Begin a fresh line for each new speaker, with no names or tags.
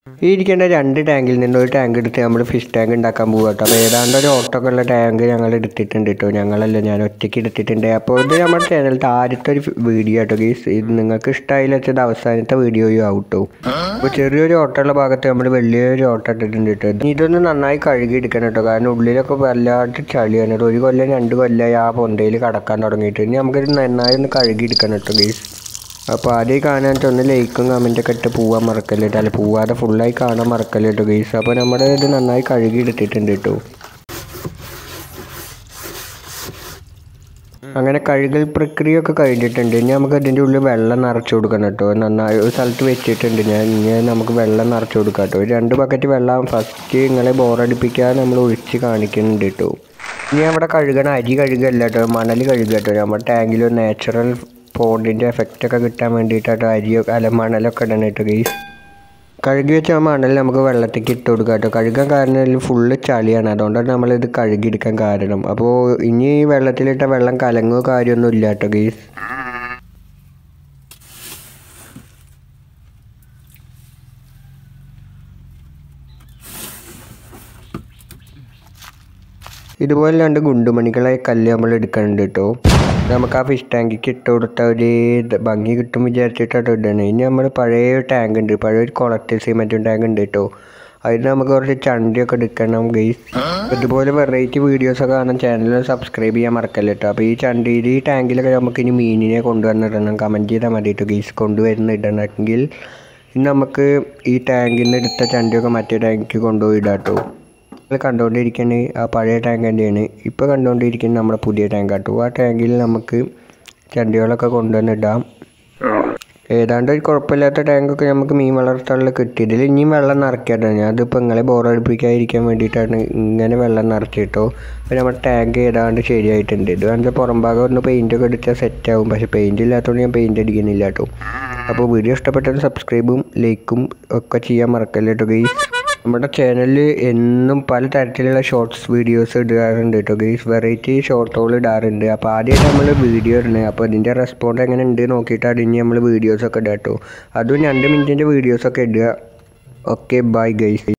ഈ ഇരിക്കേണ്ട 2 ടാങ്കിൽ നിന്ന് ഒരു ടാങ്ക് എടുത്ത് നമ്മൾ ഫിഷ് ടാങ്ക് ഉണ്ടാക്കാൻ പോകുക കേട്ടോ. അപ്പോൾ ഏതാണ്ട് ഒരു ഓട്ടമൊക്കെ ഉള്ള ടാങ്ക് ഞങ്ങൾ എടുത്തിട്ടുണ്ട് കേട്ടോ. ഞാൻ ഒറ്റയ്ക്ക് എടുത്തിട്ടുണ്ട്. അപ്പോൾ ഇത് നമ്മുടെ ചാനലിലത്തെ ആദ്യത്തെ ഒരു വീഡിയോ കേട്ടോ ഗൈസ്. ഇത് നിങ്ങൾക്ക് ഇഷ്ടമായില്ല വെച്ചത് അവസാനത്തെ വീഡിയോയും ആവട്ടോ. അപ്പോൾ ചെറിയൊരു ഓട്ടമുള്ള ഭാഗത്ത് നമ്മൾ വലിയൊരു ഓട്ടം ഇട്ടിട്ടുണ്ട് കേട്ടോ. ഇതൊന്ന് നന്നായി കഴുകി എടുക്കണം കേട്ടോ. കാരണം ഉള്ളിലൊക്കെ വല്ലാണ്ട് ചളിയാണ്. 1 കൊല്ലം 2 കൊല്ലമായി ആ പൊന്തയിൽ കടക്കാൻ തുടങ്ങിയിട്ട്. ഇനി നമുക്കിത് നന്നായി ഒന്ന് കഴുകി എടുക്കണം കേട്ടോ ഗൈസ്. അപ്പോൾ ആദ്യം കാണാനായിട്ട് ഒന്ന് ലൈക്കും കമൻറ്റൊക്കെ ഇട്ട് പോവാൻ മറക്കല്ലേട്ടോ. അല്ല പോവാതെ ഫുള്ളായി കാണാൻ മറക്കല്ലേട്ടോ ഗൈസ്. അപ്പോൾ നമ്മുടെ ഇത് നന്നായി കഴുകി എടുത്തിട്ടുണ്ട് കേട്ടോ. അങ്ങനെ കഴുകൽ പ്രക്രിയ ഒക്കെ കഴിഞ്ഞിട്ടുണ്ട്. ഇനി നമുക്ക് അതിൻ്റെ ഉള്ളിൽ വെള്ളം നിറച്ച് കൊടുക്കണം കേട്ടോ. നന്നായി ഒരു സ്ഥലത്ത് വെച്ചിട്ടുണ്ട് ഇനി നമുക്ക് വെള്ളം നിറച്ച് കൊടുക്കാം കേട്ടോ. 2 ബക്കറ്റ് വെള്ളം ഫസ്റ്റ് നിങ്ങളെ ബോറടിപ്പിക്കാതെ നമ്മൾ ഒഴിച്ച് കാണിക്കുന്നുണ്ട് കേട്ടോ. ഇനി അവിടെ കഴുകണം അരി കഴുകല്ല കേട്ടോ, മണൽ കഴുകുക കേട്ടോ. നമ്മുടെ ടാങ്കിൽ ഒരു നാച്ചുറൽ പോണ്ടിൻ്റെ എഫക്റ്റൊക്കെ കിട്ടാൻ വേണ്ടിയിട്ടോ മണലൊക്കെ ഇടണം കേട്ടോ ഗൈസ്. കഴുകി വെച്ച ആ മണൽ നമുക്ക് വെള്ളത്തേക്ക് ഇട്ട് കൊടുക്കാം കേട്ടോ. കഴുകാൻ കാരണം ഇതിൽ ഫുള്ള് ചളിയാണ്, അതുകൊണ്ടാണ് നമ്മളിത് കഴുകിയെടുക്കാൻ കാരണം. അപ്പോൾ ഇനി ഈ വെള്ളത്തിലിട്ട വെള്ളം കലങ്ങോ കാര്യമൊന്നും ഇല്ല കേട്ടോ ഗൈസ്. ഇതുപോലെ 2 ഗുണ്ടുമണികളായ കല്ല് നമ്മൾ എടുക്കുന്നുണ്ട് കേട്ടോ. നമുക്ക് ആ ഫിഷ് ടാങ്കിക്ക് ഇട്ട് കൊടുത്ത ഒരു ഭംഗി കിട്ടും വിചാരിച്ചിട്ടാണ് ഇടണം. ഇനി നമ്മൾ പഴയ ടാങ്ക് ഉണ്ട്, പഴയൊരു കുളത്തിൽ സിമെൻറ്റും ടാങ്ക് ഉണ്ട് കേട്ടോ. അതിന് നമുക്ക് കുറച്ച് ചണ്ടിയൊക്കെ എടുക്കണം ഗൈസ്. ഇതുപോലെ വെറൈറ്റി വീഡിയോസൊക്കെ കാണാൻ ചാനൽ സബ്സ്ക്രൈബ് ചെയ്യാൻ മറക്കല്ല കേട്ടോ. അപ്പോൾ ഈ ടാങ്കിലൊക്കെ നമുക്ക് ഇനി മീനിനെ കൊണ്ടുവന്നിടണം. കമൻറ്റ് ചെയ്താൽ മതി കേട്ടോ ഗൈസ്. കൊണ്ടുവരുന്നിടണമെങ്കിൽ ഇനി നമുക്ക് ഈ ടാങ്കിൽ നിന്ന് എടുത്ത ചണ്ടിയൊക്കെ മറ്റേ ടാങ്കിക്ക് കൊണ്ടുപോയി ഇടാം കേട്ടോ. കണ്ടുകൊണ്ടിരിക്കുന്നത് ആ പഴയ ടാങ്ക് തന്നെയാണ്. ഇപ്പോൾ കണ്ടുകൊണ്ടിരിക്കുന്നത് നമ്മുടെ പുതിയ ടാങ്ക് കേട്ടോ. ആ ടാങ്കിൽ നമുക്ക് ചണ്ടികളൊക്കെ കൊണ്ടുവന്നിടാം. ഏതാണ്ട് ഒരു കുഴപ്പമില്ലാത്ത ടാങ്കൊക്കെ നമുക്ക് മീൻ വളർത്താനുള്ള കിട്ടി. ഇതിൽ ഇനിയും വെള്ളം നിറയ്ക്കാട്ടോ. അതിപ്പോൾ നിങ്ങളെ ബോറടിപ്പിക്കാതിരിക്കാൻ വേണ്ടിയിട്ടാണ് ഇങ്ങനെ വെള്ളം നിറച്ചിട്ടോ. അപ്പോൾ നമ്മുടെ ടാങ്ക് ഏതാണ്ട് ശരിയായിട്ടുണ്ട്. ഇത് കണ്ട പുറം ഭാഗം ഒന്ന് പെയിൻറ്റൊക്കെ അടിച്ചാൽ സെറ്റാവും. പക്ഷേ പെയിൻറ്റ് ഇല്ലാത്തതുകൊണ്ട് ഞാൻ പെയിൻറ്റ് അടിക്കുന്നില്ല കേട്ടോ. അപ്പോൾ വീഡിയോ ഇഷ്ടപ്പെട്ടാൽ സബ്സ്ക്രൈബും ലൈക്കും ഒക്കെ ചെയ്യാൻ മറക്കല്ല കേട്ടോ ഗൈസ്. നമ്മുടെ ചാനലിൽ എന്നും പല തരത്തിലുള്ള ഷോർട്സ് വീഡിയോസ് ഇടാറുണ്ട് കേട്ടോ ഗൈസ്. വെറൈറ്റി ഷോർട്ടുകൾ ഇടാറുണ്ട്. അപ്പോൾ ആദ്യമായിട്ട് നമ്മൾ വീഡിയോ ഇടുന്നത്. അപ്പോൾ ഇതിൻ്റെ റെസ്പോണ്ട് എങ്ങനെ ഉണ്ട് നോക്കിയിട്ടാണ് ഇനി നമ്മൾ വീഡിയോസൊക്കെ ഇടുക കേട്ടോ. അതും 2 മിനിറ്റിൻ്റെ വീഡിയോസൊക്കെ ഇടുക. Okay bye guys.